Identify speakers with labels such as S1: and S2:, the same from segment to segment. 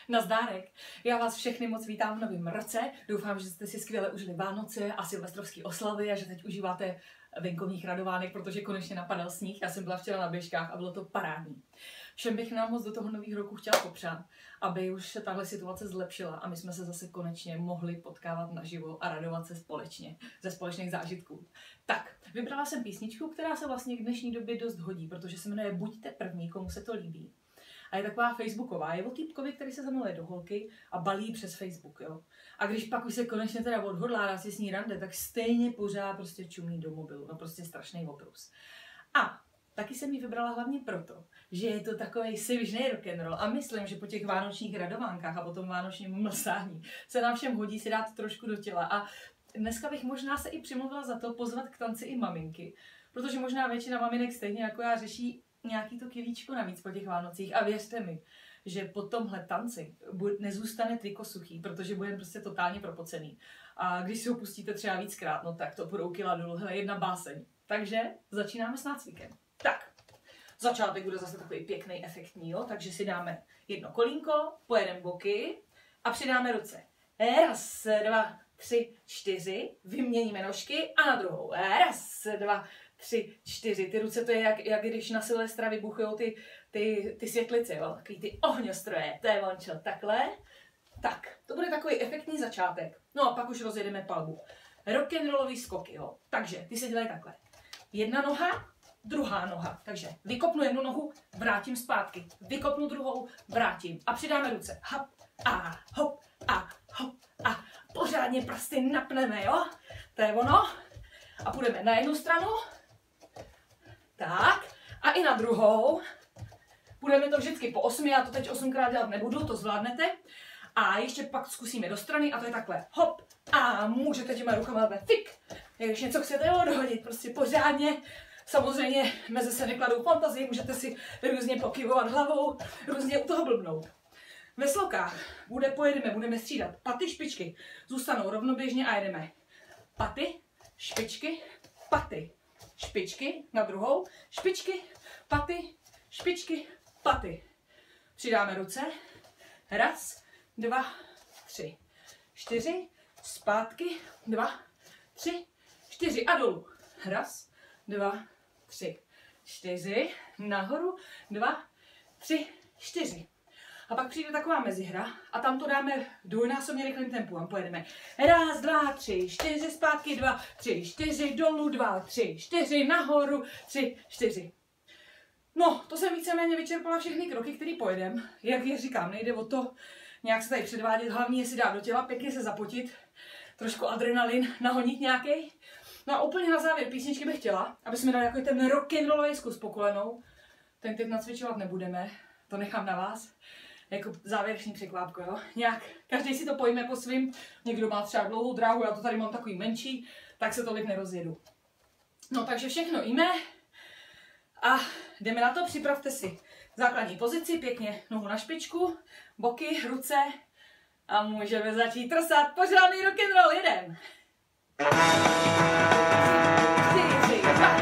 S1: Nazdárek. Já vás všechny moc vítám v novém roce. Doufám, že jste si skvěle užili Vánoce a silvestrovské oslavy a že teď užíváte venkovních radovánek, protože konečně napadal sníh. Já jsem byla včera na běžkách a bylo to parádní. Všem bych nám moc do toho nového roku chtěla popřát, aby už se tahle situace zlepšila a my jsme se zase konečně mohli potkávat naživo a radovat se společně, ze společných zážitků. Tak, vybrala jsem písničku, která se vlastně k dnešní době dost hodí, protože se jmenuje Buďte první, komu se to líbí. A je taková facebooková, je o týpkovi, který se zamiluje do holky a balí přes Facebook, jo. A když pak už se konečně teda odhodlá dát si s ní rande, tak stejně pořád prostě čumí do mobilu, no prostě strašný oprus. A taky jsem ji vybrala hlavně proto, že je to takovej svižnej rock'n'roll a myslím, že po těch vánočních radovánkách a po tom vánočním mlsání se nám všem hodí si dát trošku do těla. A dneska bych možná se i přimluvila za to pozvat k tanci i maminky, protože možná většina maminek stejně jako já řeší nějaký to kilíčko navíc po těch Vánocích a věřte mi, že po tomhle tanci nezůstane triko suchý, protože budeme prostě totálně propocený. A když si ho pustíte třeba víckrát, no tak to budou kila dolů, hele, jedna báseň. Takže začínáme s nácvikem. Tak, začátek bude zase takový pěkný, efektní, jo? Takže si dáme jedno kolínko, pojedeme boky a přidáme ruce. Raz, dva, tři, čtyři, vyměníme nožky a na druhou. Raz, dva, tři, čtyři. Ty ruce to je jak když na Silvestra vybuchujou ty světlice, jo? Takový ty ohňostroje. To je vončo, takhle. Tak, to bude takový efektní začátek. No a pak už rozjedeme palbu. Rock'n'rollový skoky, jo? Takže ty se dělají takhle. Jedna noha, druhá noha. Takže vykopnu jednu nohu, vrátím zpátky. Vykopnu druhou, vrátím. A přidáme ruce. Hop a hop a hop a pořádně prsty napneme, jo? To je ono. A půjdeme na jednu stranu. Tak. A i na druhou. Budeme to vždycky po 8, já to teď 8krát dělat nebudu, to zvládnete. A ještě pak zkusíme do strany a to je takhle. Hop. A můžete těma rukama fik. Když něco chcete odhodit, prostě pořádně. Samozřejmě mezi se nekladou fantazii, můžete si různě pokyvovat hlavou, různě u toho blbnout. Ve slokách budeme střídat paty, špičky. Zůstanou rovnoběžně a jedeme. Paty, špičky, paty, špičky, na druhou, špičky, paty, špičky, paty. Přidáme ruce. Raz, dva, tři, čtyři, zpátky, dva, tři, čtyři a dolů. Raz, dva, tři, čtyři, nahoru, dva, tři, čtyři. A pak přijde taková mezihra a tam to dáme dvojnásobně rychlým tempem. Pojedeme. Raz, dva, tři, čtyři, zpátky, dva, tři, čtyři, dolů, dva, tři, čtyři, nahoru, tři, čtyři. No, to jsem víceméně vyčerpala všechny kroky, které pojedeme. Jak je říkám, nejde o to nějak se tady předvádět, hlavně je si dát do těla, pěkně se zapotit, trošku adrenalin, nahonit nějaký. No a úplně na závěr písničky bych chtěla, aby jsme dali jako ten rock'n'rollový zkus po kolenou. Ten teď nacvičovat nebudeme, to nechám na vás. Jako závěrečný překvápko, jo. Nějak, každý si to pojme po svým, někdo má třeba dlouhou dráhu, já to tady mám takový menší, tak se tolik nerozjedu. No takže všechno jíme a jdeme na to, připravte si základní pozici, pěkně nohu na špičku, boky, ruce a můžeme začít trsat pořádný rock'n'roll, jedem. 4, 2,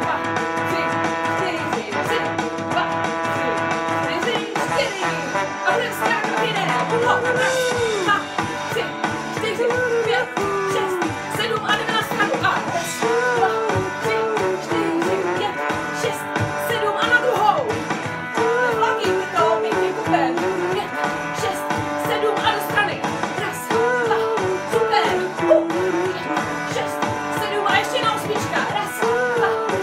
S1: 3, 4, 3, 2, 3, 4 a budeme skákat, jedem. Hop, raz, 2, 3, 4, 5, 6, 7 a jdeme na stranu. A raz, 2, 3, 4, 5, 6, 7 a na druhou. Hlavně to pěkně kupem. 5, 6, 7 a do strany. Raz, 2, super. 6, 7 a ještě na osmička. Raz, 2,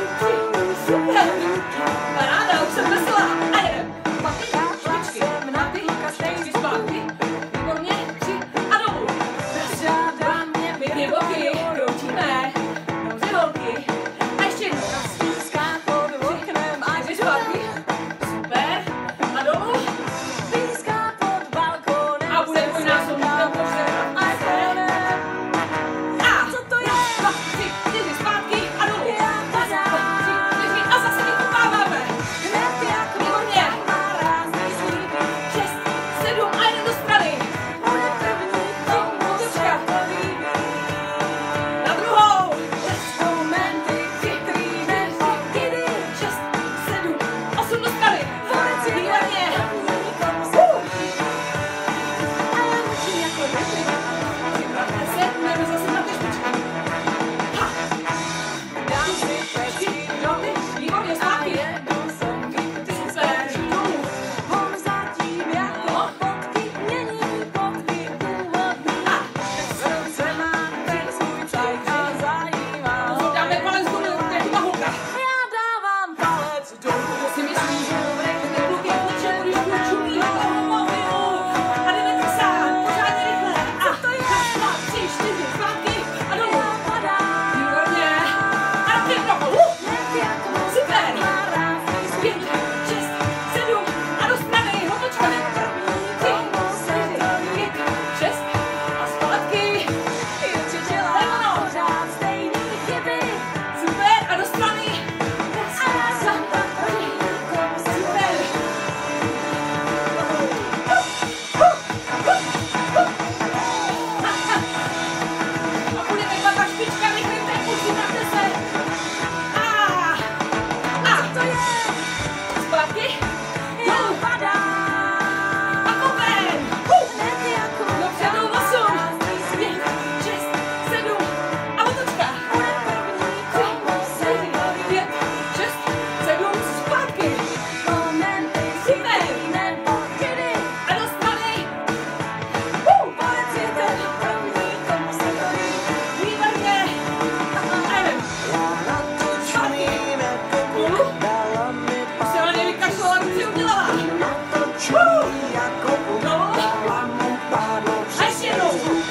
S1: A ještě jednou.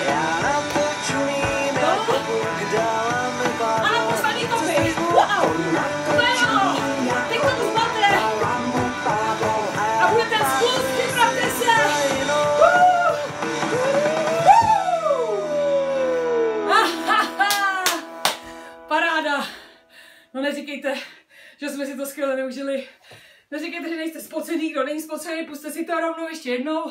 S1: A na poslední kopy. Wow. To je ono. Teď to tu máte. A budete spolu, připravte se. Paráda. No neříkejte, že jsme si to skvěle neužili. Neříkejte, že nejste spocený, kdo není spocený, pusťte si to rovnou ještě jednou.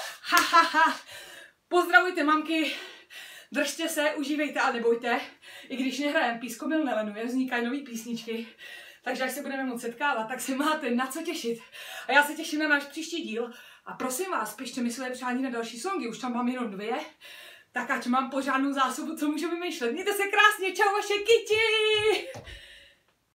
S1: Pozdravujte mamky, držte se, užívejte a nebojte. I když nehrajem Pískomil nelenuje, vznikají nový písničky. Takže až se budeme moc setkávat, tak se máte na co těšit. A já se těším na náš příští díl. A prosím vás, pište mi své přání na další songy, už tam mám jenom 2. Tak ať mám pořádnou zásobu, co můžu vymýšlet. Mějte se krásně, čau vaše kyti!